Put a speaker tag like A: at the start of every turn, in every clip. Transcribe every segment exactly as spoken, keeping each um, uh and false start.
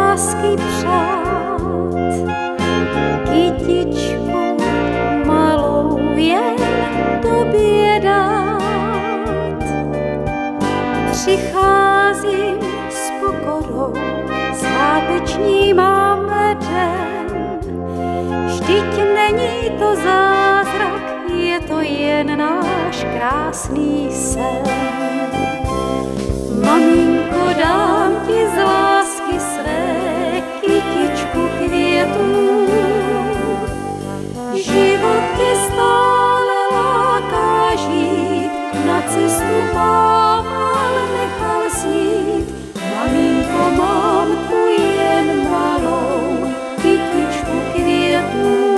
A: lásky přát, kytičku malou jen tobě dát. Přicházím s pokorou, sváteční máme den, vždyť není to zázrak, je to jen náš krásný sen. Maminko, dám ti z lásky své kytičku květů, život tě stále láká žít, na cestu mám, ale nechal snít. Maminko, mám tu jen malou kytičku květů,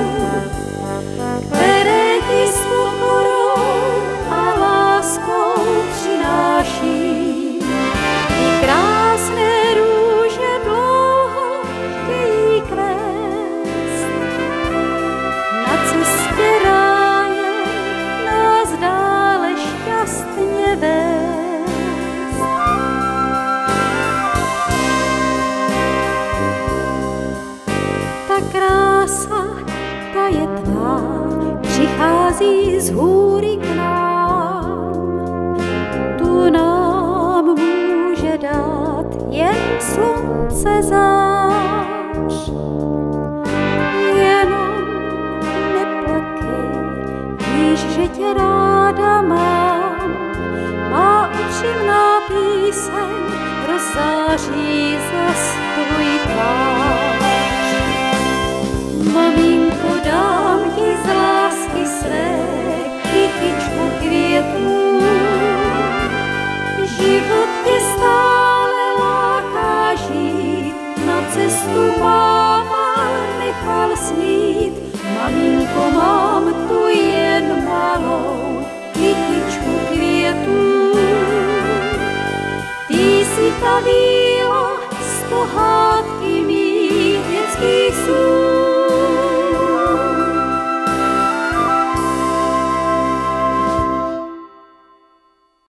A: které ti s pokorou a láskou přináší. I krásné růže dlouho chtějí kvést, na cestě ráje nás dále šťastně vést. Ta krása, ta je tvá, přichází z hůry k nám. Tu nám může dát jen slunce zář. Jenom neplakej, víš, že tě ráda mám. Má upřímná píseň rozzáří zas tvůj tvář. Maminko, dám ti z lásky své kytičku květů, život tě stále láká žít, na cestu mám, ale nechal snít. Maminko, mám tu jen malou kytičku květů, ty si ta víc